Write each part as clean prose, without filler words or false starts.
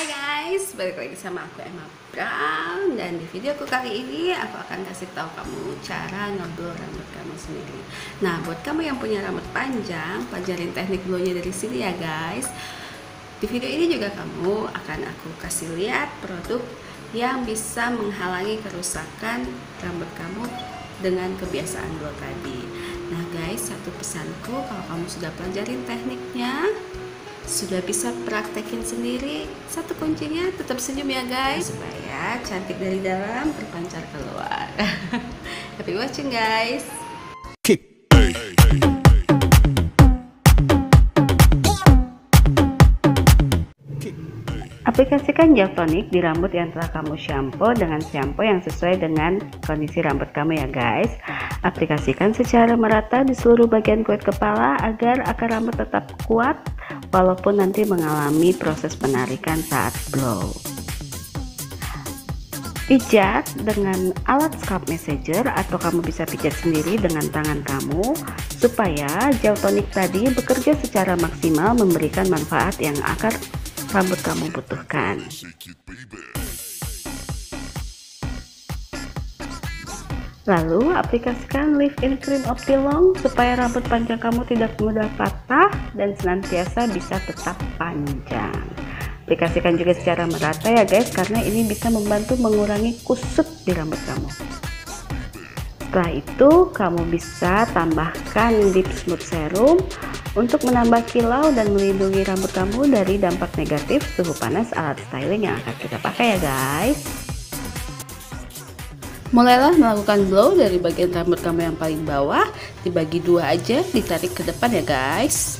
guys, balik lagi sama aku Emma Brown. Dan di videoku kali ini aku akan kasih tahu kamu cara ngeblow rambut kamu sendiri. Nah, buat kamu yang punya rambut panjang, pelajarin teknik blownya dari sini ya guys. Di video ini juga kamu akan aku kasih lihat produk yang bisa menghalangi kerusakan rambut kamu dengan kebiasaan blow tadi. Nah guys, satu pesanku, kalau kamu sudah pelajarin tekniknya, sudah bisa praktekin sendiri, satu kuncinya tetap senyum ya guys, supaya cantik dari dalam terpancar keluar. Happy watching guys. Aplikasikan gel tonik di rambut yang telah kamu shampoo dengan shampoo yang sesuai dengan kondisi rambut kamu ya guys. Aplikasikan secara merata di seluruh bagian kulit kepala agar akar rambut tetap kuat walaupun nanti mengalami proses penarikan saat blow. Pijat dengan alat scalp massager atau kamu bisa pijat sendiri dengan tangan kamu supaya gel tonik tadi bekerja secara maksimal memberikan manfaat yang akar rambut kamu butuhkan. Lalu aplikasikan leave-in cream Optilong supaya rambut panjang kamu tidak mudah patah dan senantiasa bisa tetap panjang. Aplikasikan juga secara merata ya guys, karena ini bisa membantu mengurangi kusut di rambut kamu. Setelah itu kamu bisa tambahkan Deep Smooth Serum untuk menambah kilau dan melindungi rambut kamu dari dampak negatif suhu panas alat styling yang akan kita pakai ya guys. Mulailah melakukan blow dari bagian rambut kamu yang paling bawah, dibagi dua aja, ditarik ke depan ya guys.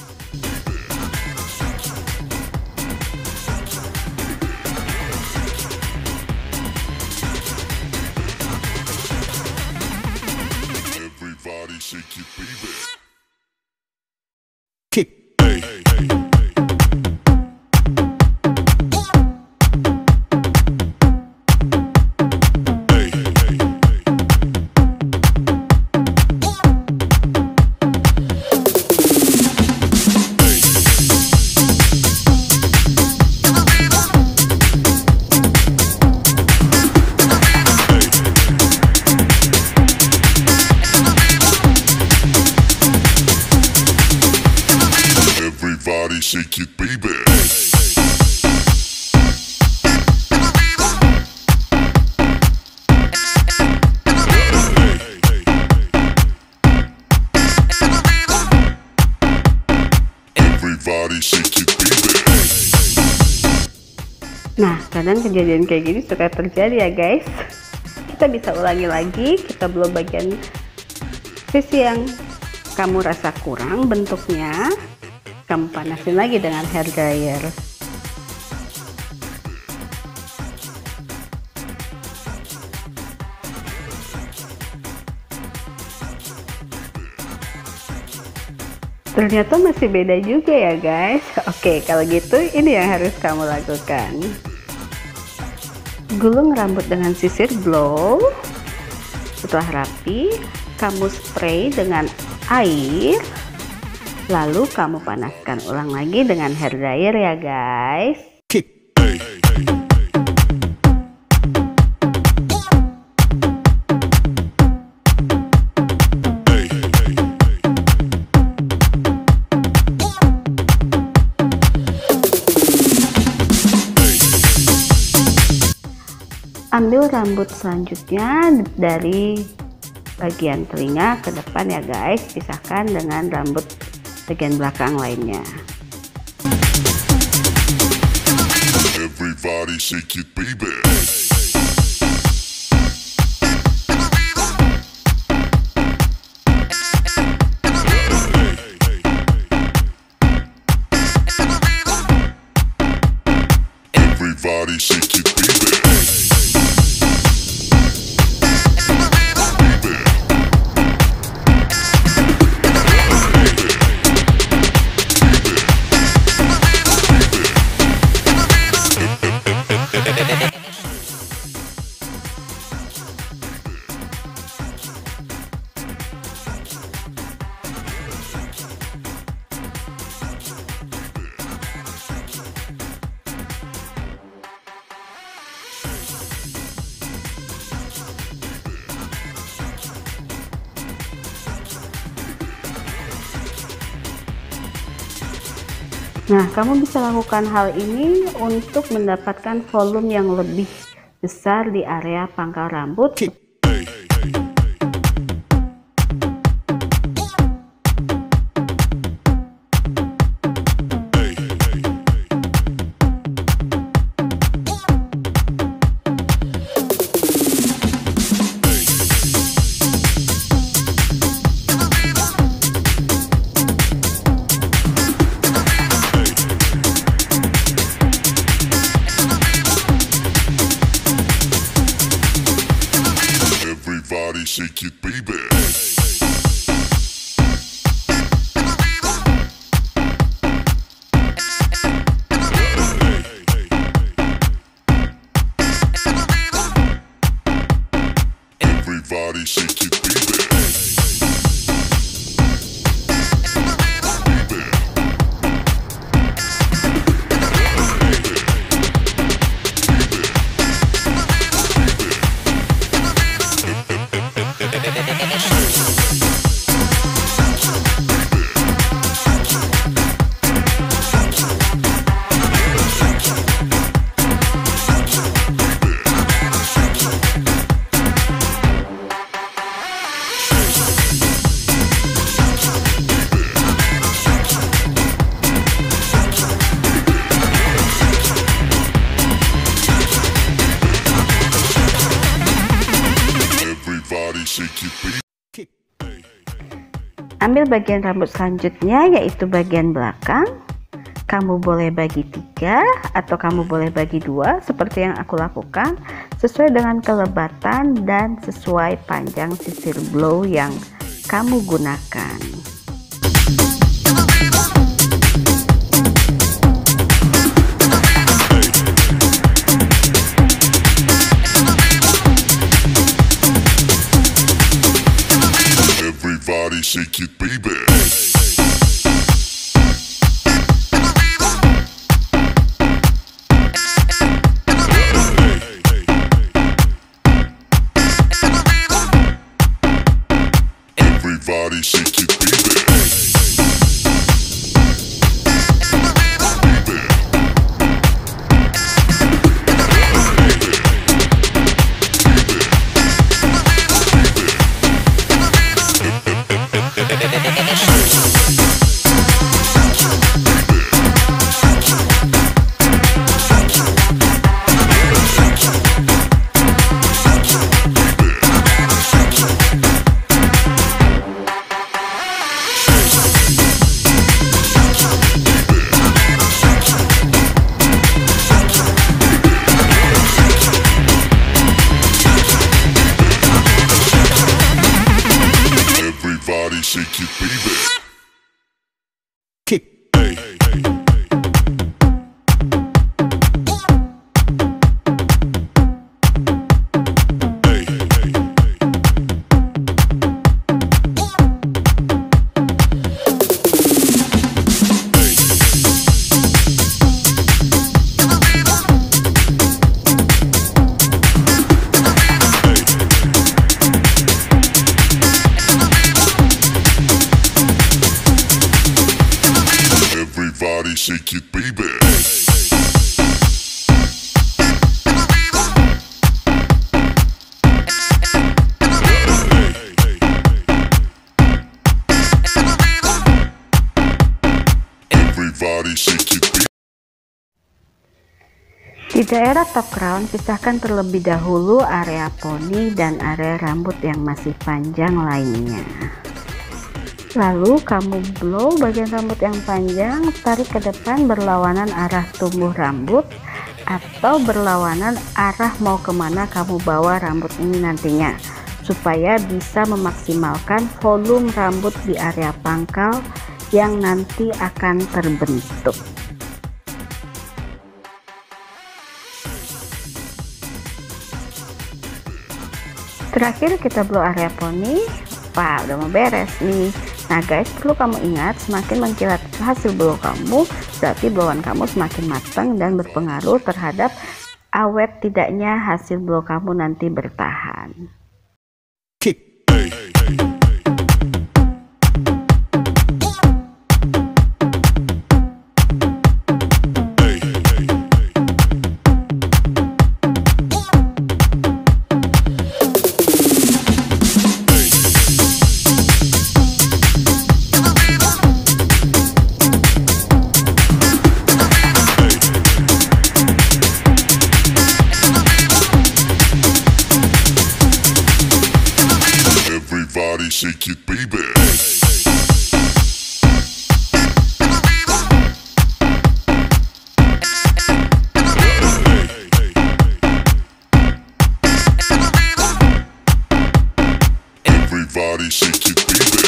Shake it, baby. Everybody shake it, baby. Nah, kadang kejadian kayak gini suka terjadi ya guys. Kita bisa ulangi lagi, kita blow bagian sisi yang kamu rasa kurang bentuknya. Kamu panasin lagi dengan hair dryer. Ternyata masih beda juga ya guys. Oke, kalau gitu ini yang harus kamu lakukan. Gulung rambut dengan sisir blow. Setelah rapi, kamu spray dengan air. Lalu kamu panaskan ulang lagi dengan hair dryer ya guys. Ambil rambut selanjutnya dari bagian telinga ke depan ya guys, pisahkan dengan rambut bagian belakang lainnya. Everybody shake it, baby. Everybody shake it, baby. Nah, kamu bisa lakukan hal ini untuk mendapatkan volume yang lebih besar di area pangkal rambut. Everybody shake it, baby. Everybody shake it, baby. Everybody shake it, baby. Ambil bagian rambut selanjutnya, yaitu bagian belakang. Kamu boleh bagi 3 atau kamu boleh bagi 2 seperti yang aku lakukan, sesuai dengan kelebatan dan sesuai panjang sisir blow yang kamu gunakan. Everybody shake it, baby. Everybody shake it, baby. Everybody shake it, baby. Kick. Everybody shake it, baby. Everybody shake it, baby. Di daerah top crown, pisahkan terlebih dahulu area poni dan area rambut yang masih panjang lainnya. Lalu kamu blow bagian rambut yang panjang, tarik ke depan berlawanan arah tumbuh rambut atau berlawanan arah mau kemana kamu bawa rambut ini nantinya, supaya bisa memaksimalkan volume rambut di area pangkal yang nanti akan terbentuk. Terakhir kita blow area poni. Wah, udah mau beres nih. Nah guys, perlu kamu ingat, semakin mengkilat hasil blow kamu, berarti blowan kamu semakin matang dan berpengaruh terhadap awet tidaknya hasil blow kamu nanti bertahan. Kick. shake it, baby. Everybody shake it, baby.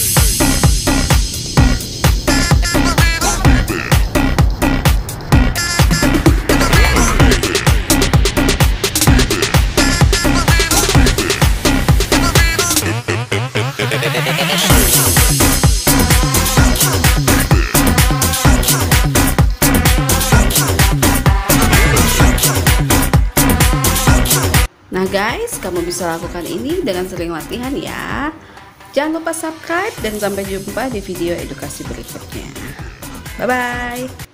Nah guys, kamu bisa lakukan ini dengan sering latihan ya. Jangan lupa subscribe dan sampai jumpa di video edukasi berikutnya. Bye bye.